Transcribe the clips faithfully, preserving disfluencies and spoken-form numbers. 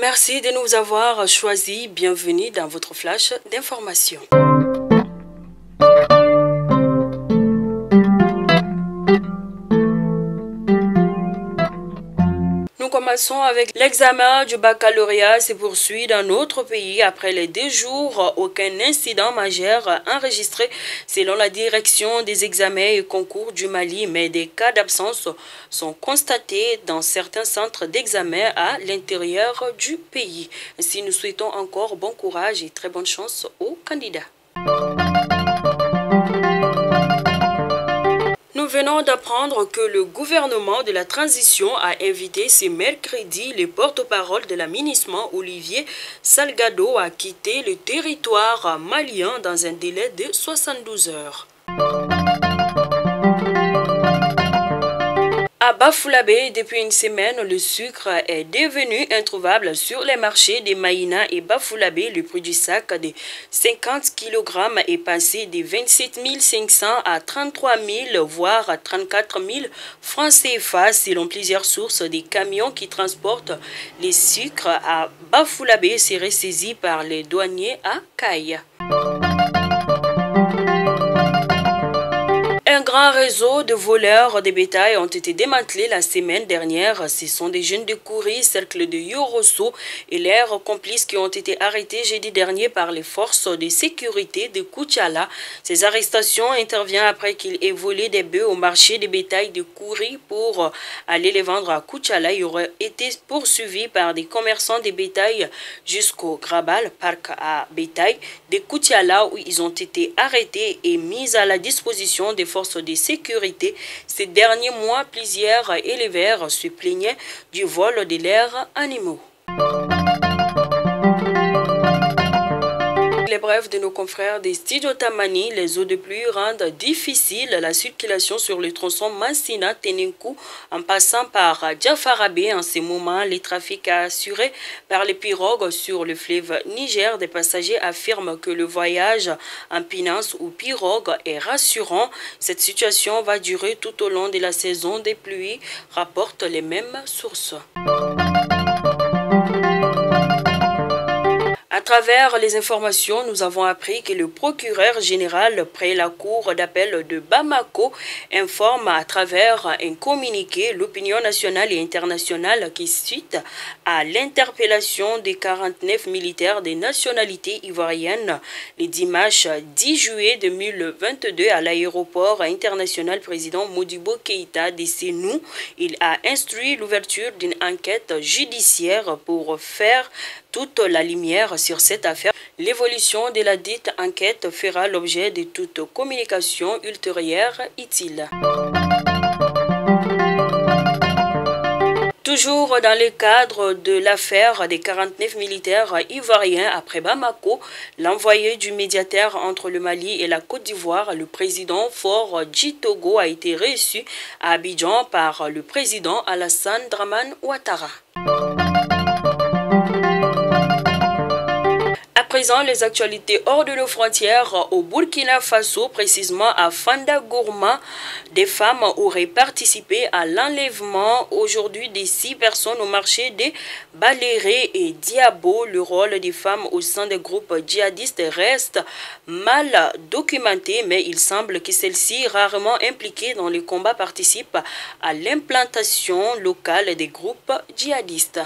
Merci de nous avoir choisis. Bienvenue dans votre flash d'information. Nous commençons avec l'examen du baccalauréat se poursuit dans notre pays après les deux jours. Aucun incident majeur enregistré selon la direction des examens et concours du Mali, mais des cas d'absence sont constatés dans certains centres d'examen à l'intérieur du pays. Ainsi, nous souhaitons encore bon courage et très bonne chance aux candidats. Nous venons d'apprendre que le gouvernement de la transition a invité ce mercredi le porte-parole de l'aménagement Olivier Salgado à quitter le territoire malien dans un délai de soixante-douze heures. À Bafoullabé, depuis une semaine, le sucre est devenu introuvable sur les marchés de Maïna et Bafoullabé. Le prix du sac de cinquante kilogrammes est passé de vingt-sept mille cinq cents à trente-trois mille, voire à trente-quatre mille francs C F A, selon plusieurs sources. Des camions qui transportent les sucres à Bafoullabé seraient saisis par les douaniers à Caille. Un grand réseau de voleurs de bétail ont été démantelés la semaine dernière. Ce sont des jeunes de Kouri, cercle de Yorosso et leurs complices qui ont été arrêtés jeudi dernier par les forces de sécurité de Koutiala. Ces arrestations interviennent après qu'ils aient volé des bœufs au marché de bétail de Kouri pour aller les vendre à Koutiala. Ils auraient été poursuivis par des commerçants de bétail jusqu'au Grabal, parc à bétail de Koutiala, où ils ont été arrêtés et mis à la disposition des forces de sécurité. Ces derniers mois, plusieurs éleveurs se plaignaient du vol de leurs animaux. Les brefs de nos confrères des studios Tamani, les eaux de pluie rendent difficile la circulation sur le tronçon Massina-Tenenkou en passant par Djafarabé. En ce moment, les trafics assurés par les pirogues sur le fleuve Niger. Des passagers affirment que le voyage en pinance ou pirogue est rassurant. Cette situation va durer tout au long de la saison des pluies, rapportent les mêmes sources. À travers les informations, nous avons appris que le procureur général près la cour d'appel de Bamako informe à travers un communiqué l'opinion nationale et internationale qui suite à l'interpellation des quarante-neuf militaires de nationalité ivoirienne le dimanche dix juillet deux mille vingt-deux à l'aéroport international président Modibo Keïta de Sénou. Il a instruit l'ouverture d'une enquête judiciaire pour faire toute la lumière sur cette affaire. L'évolution de la dite enquête fera l'objet de toute communication ultérieure utile. Toujours dans le cadre de l'affaire des quarante-neuf militaires ivoiriens après Bamako, l'envoyé du médiateur entre le Mali et la Côte d'Ivoire, le président Faure Djitogo, a été reçu à Abidjan par le président Alassane Dramane Ouattara. À présent, les actualités hors de nos frontières au Burkina Faso, précisément à Fanda Gourma, des femmes auraient participé à l'enlèvement aujourd'hui des six personnes au marché de Baléré et Diabo. Le rôle des femmes au sein des groupes djihadistes reste mal documenté, mais il semble que celles-ci, rarement impliquées dans les combats, participent à l'implantation locale des groupes djihadistes.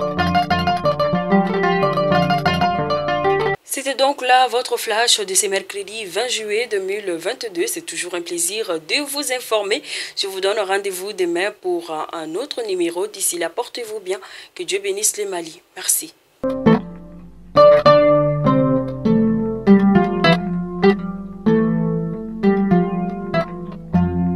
C'était donc là votre flash de ce mercredi vingt juillet deux mille vingt-deux. C'est toujours un plaisir de vous informer. Je vous donne rendez-vous demain pour un autre numéro. D'ici là, portez-vous bien. Que Dieu bénisse le Mali. Merci.